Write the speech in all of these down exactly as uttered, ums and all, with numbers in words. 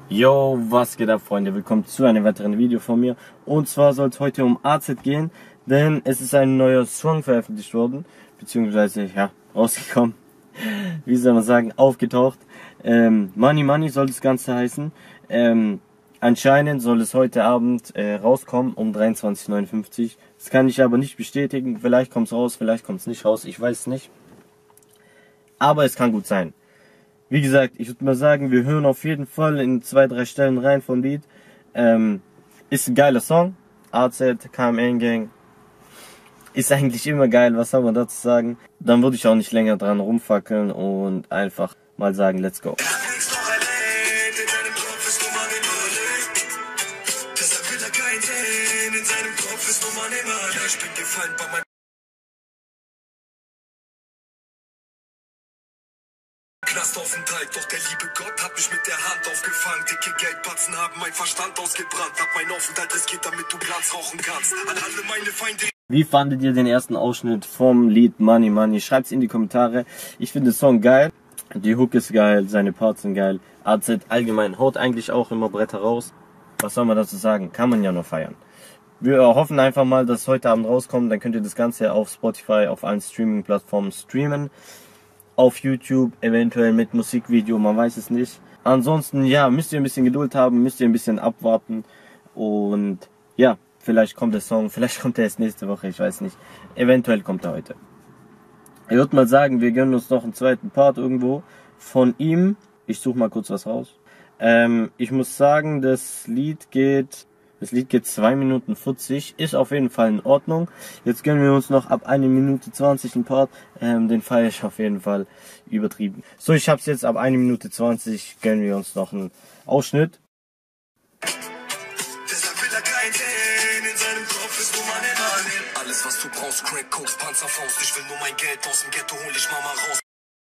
Yo, was geht ab, Freunde? Willkommen zu einem weiteren Video von mir. Und zwar soll es heute um A Z gehen, denn es ist ein neuer Song veröffentlicht worden, beziehungsweise, ja, rausgekommen, wie soll man sagen, aufgetaucht. Ähm, Money Money soll das Ganze heißen. Ähm, anscheinend soll es heute Abend äh, rauskommen um dreiundzwanzig Uhr neunundfünfzig. Das kann ich aber nicht bestätigen. Vielleicht kommt es raus, vielleicht kommt es nicht raus, ich weiß es nicht. Aber es kann gut sein. Wie gesagt, ich würde mal sagen, wir hören auf jeden Fall in zwei, drei Stellen rein vom Lied. Ähm, ist ein geiler Song. A Z, K M N Gang. Ist eigentlich immer geil, was soll man dazu sagen? Dann würde ich auch nicht länger dran rumfackeln und einfach mal sagen, let's go. Knastaufenthalt, doch der liebe Gott hat mich mit der Hand aufgefangen. Dicke Geldbatzen haben mein Verstand ausgebrannt. Hab meinen Aufenthalt riskiert, damit du Glanz rauchen kannst. An alle meine Feinde. Wie fandet ihr den ersten Ausschnitt vom Lied Money Money? Schreibt's in die Kommentare. Ich finde den Song geil. Die Hook ist geil, seine Parts sind geil. A Z allgemein haut eigentlich auch immer Bretter raus. Was soll man dazu sagen? Kann man ja nur feiern. Wir hoffen einfach mal, dass es heute Abend rauskommt. Dann könnt ihr das Ganze auf Spotify, auf allen Streaming-Plattformen streamen. Auf YouTube, eventuell mit Musikvideo, man weiß es nicht. Ansonsten, ja, müsst ihr ein bisschen Geduld haben, müsst ihr ein bisschen abwarten. Und ja, vielleicht kommt der Song, vielleicht kommt er erst nächste Woche, ich weiß nicht. Eventuell kommt er heute. Ich würde mal sagen, wir gönnen uns noch einen zweiten Part irgendwo von ihm. Ich suche mal kurz was raus. Ähm, ich muss sagen, das Lied geht... Das Lied geht zwei Minuten vierzig, ist auf jeden Fall in Ordnung. Jetzt gönnen wir uns noch ab eine Minute zwanzig einen Part. Ähm, den feiere ich auf jeden Fall übertrieben. So, ich hab's jetzt ab eine Minute zwanzig, gönnen wir uns noch einen Ausschnitt. Alles was du brauchst, Crack, Koks, Panzerfaust. Ich will nur mein Geld aus dem Ghetto, hol ich Mama raus.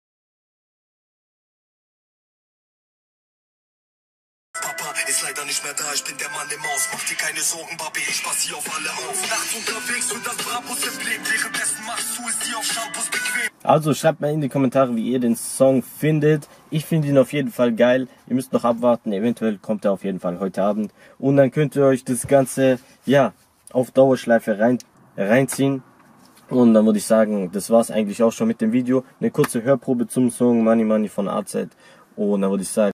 Papa ist leider nicht mehr da, ich bin der Mann im Haus. Mach dir keine Sorgen, Babi, ich pass hier auf alle auf. Nachts unterwegs und das Brabus im Blick. Währenddessen machst du es dir auf Shampoos bequem. Also schreibt mal in die Kommentare, wie ihr den Song findet. Ich finde ihn auf jeden Fall geil. Ihr müsst noch abwarten, eventuell kommt er auf jeden Fall heute Abend. Und dann könnt ihr euch das Ganze, ja, auf Dauerschleife rein, reinziehen. Und dann würde ich sagen, das war's eigentlich auch schon mit dem Video. Eine kurze Hörprobe zum Song Money Money von A Z. Und dann würde ich sagen,